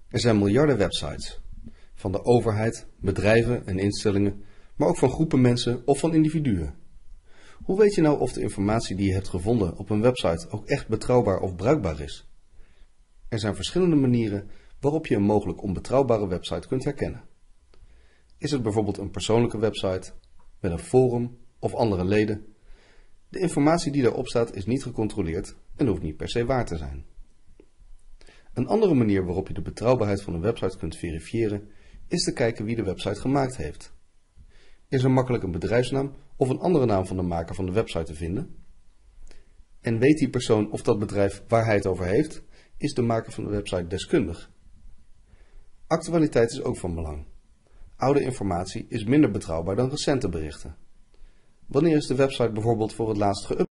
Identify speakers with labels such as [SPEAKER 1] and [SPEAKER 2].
[SPEAKER 1] Er zijn miljarden websites, van de overheid, bedrijven en instellingen, maar ook van groepen mensen of van individuen. Hoe weet je nou of de informatie die je hebt gevonden op een website ook echt betrouwbaar of bruikbaar is? Er zijn verschillende manieren waarop je een mogelijk onbetrouwbare website kunt herkennen. Is het bijvoorbeeld een persoonlijke website, met een forum of andere leden? De informatie die daarop staat is niet gecontroleerd en hoeft niet per se waar te zijn. Een andere manier waarop je de betrouwbaarheid van een website kunt verifiëren, is te kijken wie de website gemaakt heeft. Is er makkelijk een bedrijfsnaam of een andere naam van de maker van de website te vinden? En weet die persoon of dat bedrijf waar hij het over heeft, is de maker van de website deskundig? Actualiteit is ook van belang. Oude informatie is minder betrouwbaar dan recente berichten. Wanneer is de website bijvoorbeeld voor het laatst geüpdate?